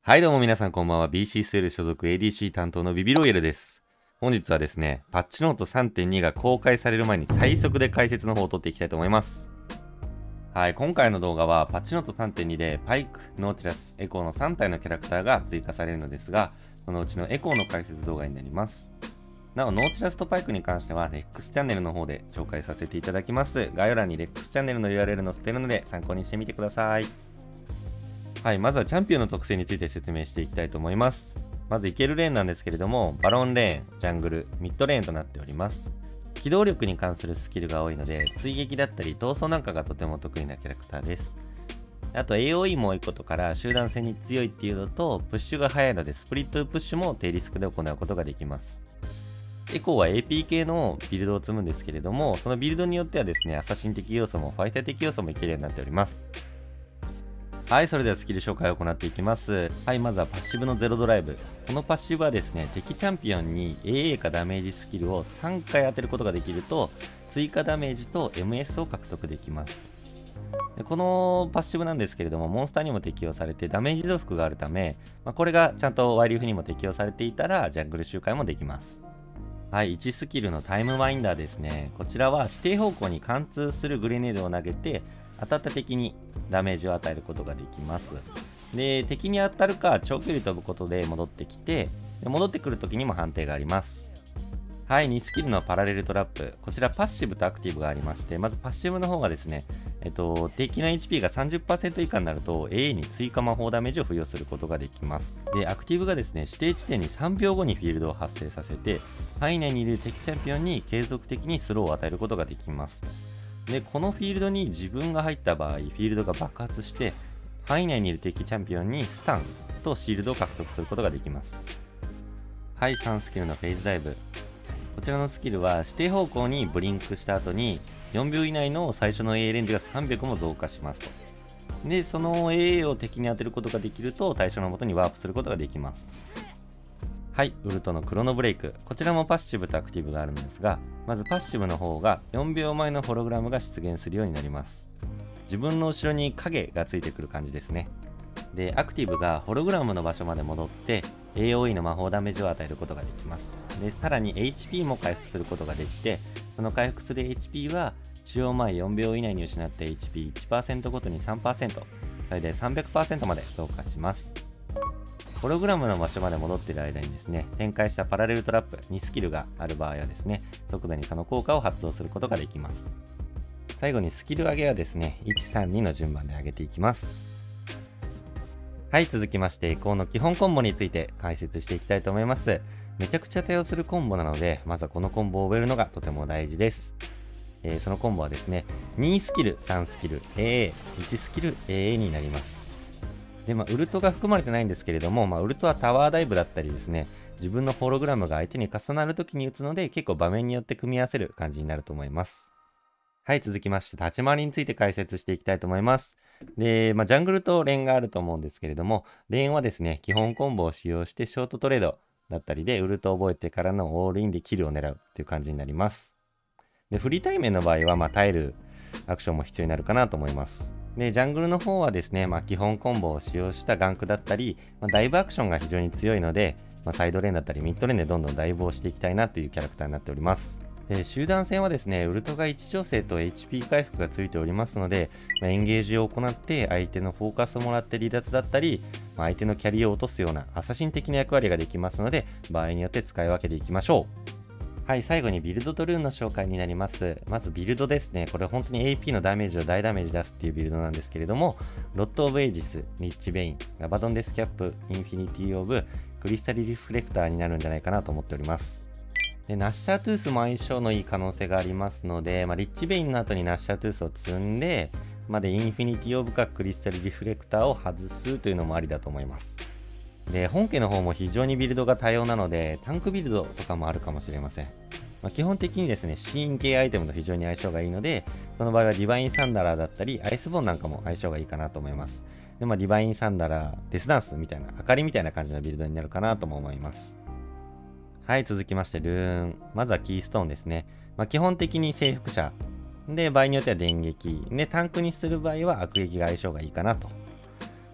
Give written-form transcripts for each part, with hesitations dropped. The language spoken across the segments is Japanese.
はいどうも皆さんこんばんは。BCSL 所属 ADC 担当のビビロイエルです。本日はですね、パッチノート 3.2 が公開される前に最速で解説の方を取っていきたいと思います。はい、今回の動画はパッチノート 3.2 でパイク、ノーティラス、エコーの3体のキャラクターが追加されるのですが、そのうちのエコーの解説動画になります。なお、ノーティラスとパイクに関しては REX チャンネルの方で紹介させていただきます。概要欄に REX チャンネルの URL 載せているので参考にしてみてください。はい、まずはチャンピオンの特性について説明していきたいと思います。まずいけるレーンなんですけれども、バロンレーン、ジャングル、ミッドレーンとなっております。機動力に関するスキルが多いので、追撃だったり逃走なんかがとても得意なキャラクターです。あと AOE も多いことから集団戦に強いっていうのと、プッシュが速いのでスプリットプッシュも低リスクで行うことができます。エコーは AP 系のビルドを積むんですけれども、そのビルドによってはですね、アサシン的要素もファイター的要素もいけるようになっております。はい、それではスキル紹介を行っていきます。はい、まずはパッシブのゼロドライブ。このパッシブはですね、敵チャンピオンに AA かダメージスキルを3回当てることができると、追加ダメージと MS を獲得できます。でこのパッシブなんですけれども、モンスターにも適用されてダメージ増幅があるため、これがちゃんとワイリーフにも適用されていたら、ジャングル周回もできます。はい、1スキルのタイムワインダーですね。こちらは指定方向に貫通するグレネードを投げて、当たった敵にダメージを与えることができます。で、敵に当たるか長距離飛ぶことで戻ってきて、戻ってくる時にも判定があります。はい、2スキルのパラレルトラップ。こちらパッシブとアクティブがありまして、まずパッシブの方がですね、敵の HP が 30% 以下になると AA に追加魔法ダメージを付与することができます。で、アクティブがですね、指定地点に3秒後にフィールドを発生させて、範囲内にいる敵チャンピオンに継続的にスローを与えることができます。で、このフィールドに自分が入った場合、フィールドが爆発して、範囲内にいる敵チャンピオンにスタンとシールドを獲得することができます。はい、3スキルのフェイズダイブ。こちらのスキルは指定方向にブリンクした後に4秒以内の最初の AA レンジが300も増加しますと。で、その AA を敵に当てることができると対象の元にワープすることができます。はい、ウルトのクロノブレイク。こちらもパッシブとアクティブがあるのですが、まずパッシブの方が4秒前のホログラムが出現するようになります。自分の後ろに影がついてくる感じですね。で、アクティブがホログラムの場所まで戻って AOE の魔法ダメージを与えることができます。で、さらに HP も回復することができて、その回復する HP は使用前4秒以内に失った HP1% ごとに 3%、最大 300% まで増加します。ホログラムの場所まで戻っている間にですね、展開したパラレルトラップ2スキルがある場合はですね、即座にその効果を発動することができます。最後にスキル上げはですね、1、3、2の順番で上げていきます。はい、続きまして、エコーの基本コンボについて解説していきたいと思います。めちゃくちゃ多用するコンボなので、まずはこのコンボを覚えるのがとても大事です。そのコンボはですね、2スキル、3スキル、AA、1スキル、AA になります。で、ウルトが含まれてないんですけれども、ウルトはタワーダイブだったりですね、自分のホログラムが相手に重なるときに打つので、結構場面によって組み合わせる感じになると思います。はい、続きまして、立ち回りについて解説していきたいと思います。で、ジャングルとレーンがあると思うんですけれども、レーンはですね、基本コンボを使用してショートトレードだったりで、ウルトを覚えてからのオールインでキルを狙うっていう感じになります。で、フリー対面の場合は、耐えるアクションも必要になるかなと思います。で、ジャングルの方はですね、基本コンボを使用したガンクだったり、ダイブアクションが非常に強いので、サイドレーンだったりミッドレーンでどんどんダイブをしていきたいなというキャラクターになっております。で、集団戦はですね、ウルトが位置調整と HP 回復がついておりますので、エンゲージを行って相手のフォーカスをもらって離脱だったり、相手のキャリーを落とすようなアサシン的な役割ができますので、場合によって使い分けていきましょう。はい、最後にビルドとルーンの紹介になります。まずビルドですね。これ本当に AP のダメージを大ダメージ出すっていうビルドなんですけれども、ロッド・オブ・エイジス、リッチ・ベイン、ガバドン・デスキャップ、インフィニティ・オブ、クリスタル・リフレクターになるんじゃないかなと思っております。で、ナッシャートゥースも相性のいい可能性がありますので、リッチ・ベインの後にナッシャートゥースを積んで、でインフィニティ・オブかクリスタル・リフレクターを外すというのもありだと思います。で、本家の方も非常にビルドが多様なので、タンクビルドとかもあるかもしれません。基本的にですね、シーン系アイテムと非常に相性がいいので、その場合はディバインサンダラーだったり、アイスボーンなんかも相性がいいかなと思います。で、ディバインサンダラー、デスダンスみたいな、明かりみたいな感じのビルドになるかなとも思います。はい、続きまして、ルーン。まずはキーストーンですね。基本的に征服者。で、場合によっては電撃。で、タンクにする場合は悪撃が相性がいいかなと。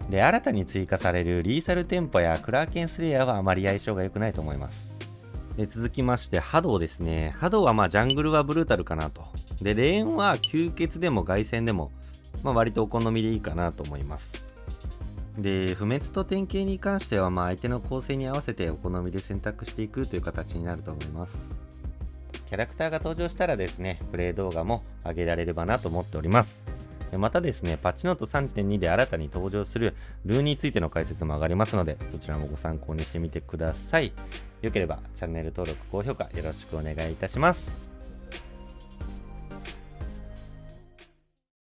で、新たに追加されるリーサルテンポやクラーケンスレイヤーはあまり相性が良くないと思います。で、続きまして波動ですね。波動はジャングルはブルータルかなと。で、レーンは吸血でも凱旋でも、割とお好みでいいかなと思います。で、不滅と典型に関しては相手の構成に合わせてお好みで選択していくという形になると思います。キャラクターが登場したらですね、プレイ動画も上げられればなと思っております。またですね、パッチノート 3.2 で新たに登場するルーについての解説も上がりますので、そちらもご参考にしてみてください。よければチャンネル登録、高評価よろしくお願いいたします。